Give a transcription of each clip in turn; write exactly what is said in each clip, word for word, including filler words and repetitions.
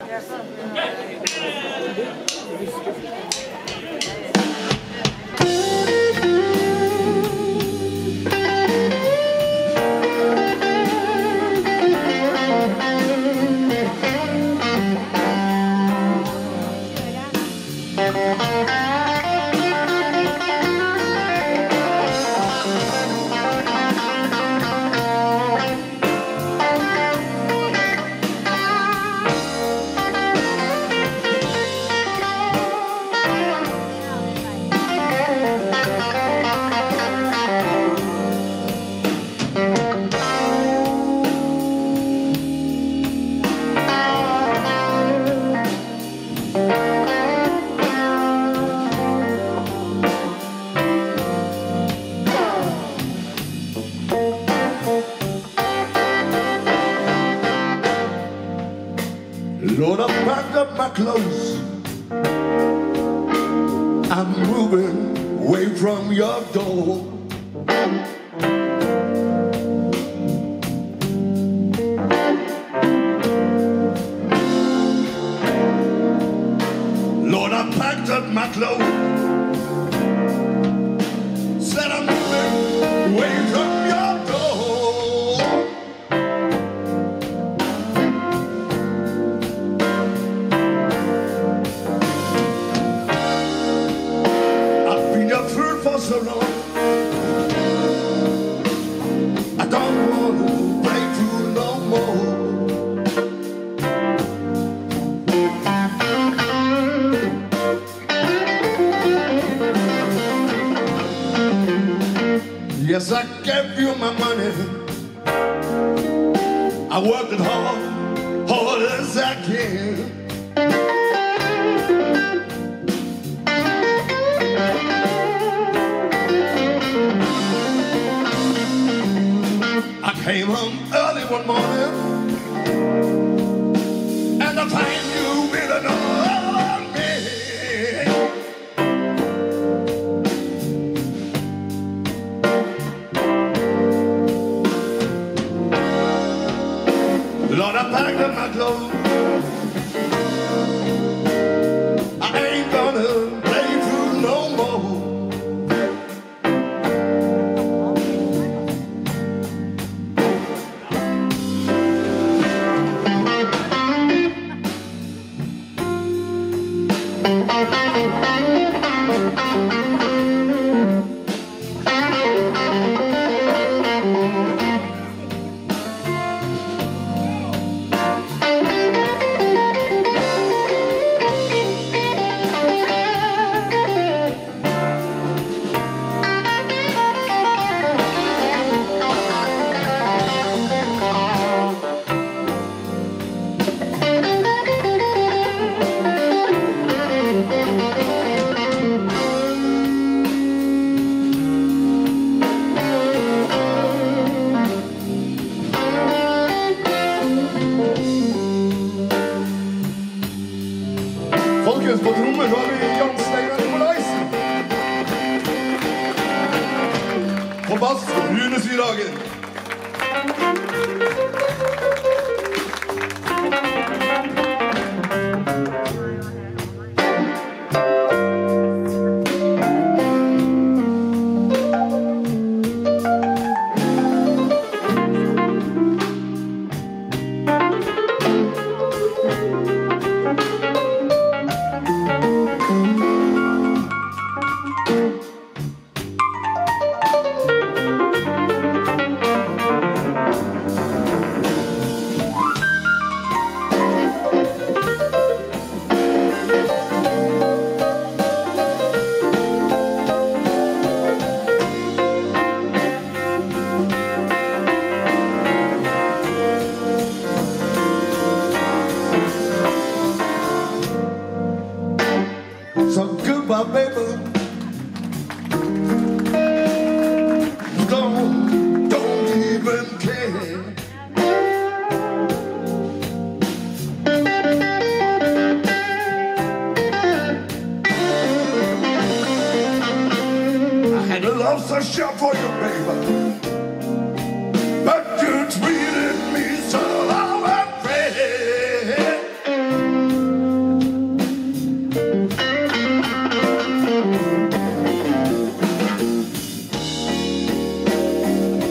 Lord, I packed up my clothes. I'm moving away from your door. Lord, I packed up my clothes. Said I'm moving away from your door. I've been your fool for so long. I don't want to break through no more. Yes, I gave you my money. I worked it hard, hard as I can. I came home early one morning, and I find you with another man. Lord, I packed up my clothes. I ain't gonna play through no more. Folkens, på trommer har vi Steinar Nikolaisen. På bass, Rune Sydhagen. So goodbye, baby. Don't, don't even care. I had a love so sharp for you, baby, but you treated me so unfair.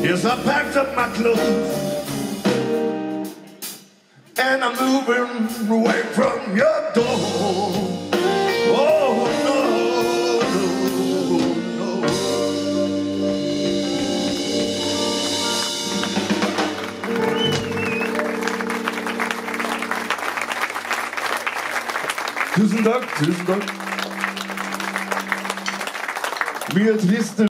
Yes, I packed up my clothes and I'm moving away from your door. Oh, no, no, no. Tusen takk, tusen takk. Mye triste